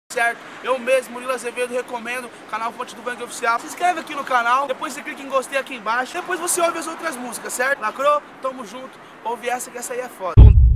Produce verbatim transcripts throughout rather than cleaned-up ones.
certo? Eu mesmo, Murilo Azevedo, recomendo, canal Fonte do Bang Oficial. Se inscreve aqui no canal, depois você clica em gostei aqui embaixo, depois você ouve as outras músicas, certo? Lacrou? Tamo junto, ouve essa que essa aí é foda.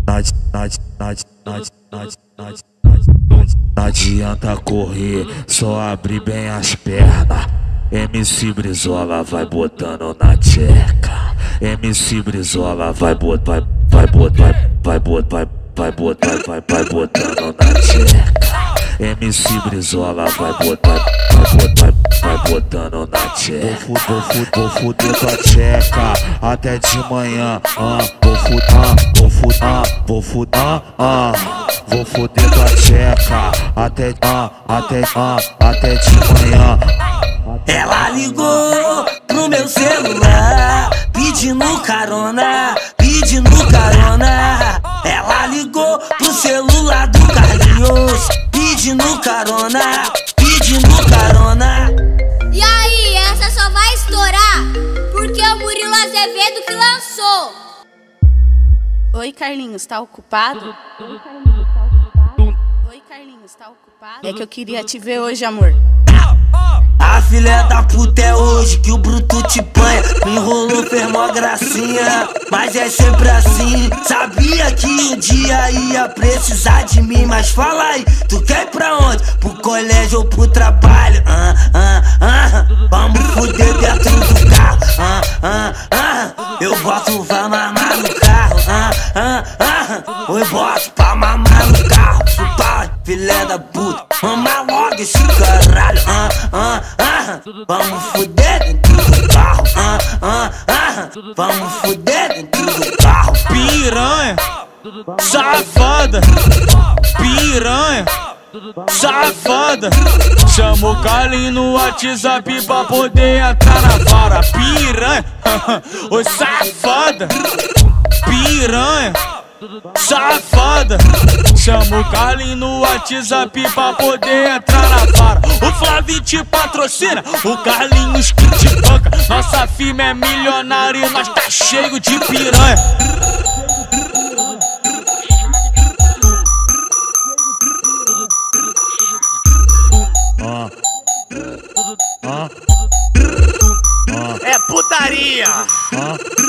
Não adianta correr, só abrir bem as pernas. M C Brizola vai botando na tcheca. M C Brizola vai botar, vai botar, vai botar, vai botar, vai vai botando na tcheca. M C Brizola vai botar, vai botar, vai botando na tcheca. Vou fuder, vou fuder tua tcheca até de manhã. Ah, vou fuder, vou fuder, vou fuder, ah. Vou foder tua tcheca até, ah, até, ah, até de manhã. Ela ligou pro meu celular, pedindo carona, pedindo carona. Ela ligou pro celular do Carlinhos, pedindo carona, pedindo carona. E aí, essa só vai estourar porque é o Murilo Azevedo que lançou. Oi, Carlinhos, tá ocupado? Oi, Carlinhos, tá ocupado? Oi, Carlinhos, tá ocupado? É que eu queria te ver hoje, amor. A filha da puta é hoje que o bruto te panha. Me enrolou, fez mó gracinha, mas é sempre assim. Sabia que um dia ia precisar de mim, mas fala aí, tu quer ir pra onde? Pro colégio ou pro trabalho? Ah, ah, ah. Vamos fuder dentro do carro. Ah, ah, ah. Eu boto pra mamar no carro. Ah, ah, ah. Eu boto pra mamar no carro. Chupa, filha da puta, mama logo esse caralho. Ah, ah, ah. Vamos fuder dentro do carro. Ah, ah, ah. Vamos fuder dentro do carro. Piranha, safada, piranha, safada. Chama o Carlinho no WhatsApp pra poder entrar na vara. Piranha, oi safada, piranha, safada. Chama o Carlinho no WhatsApp pra poder entrar na vara. O Flávio te patrocina, o Carlinhos que te banca. Nossa firma é milionária e nós tá cheio de piranha. Ah, ah, ah, É putaria! ah.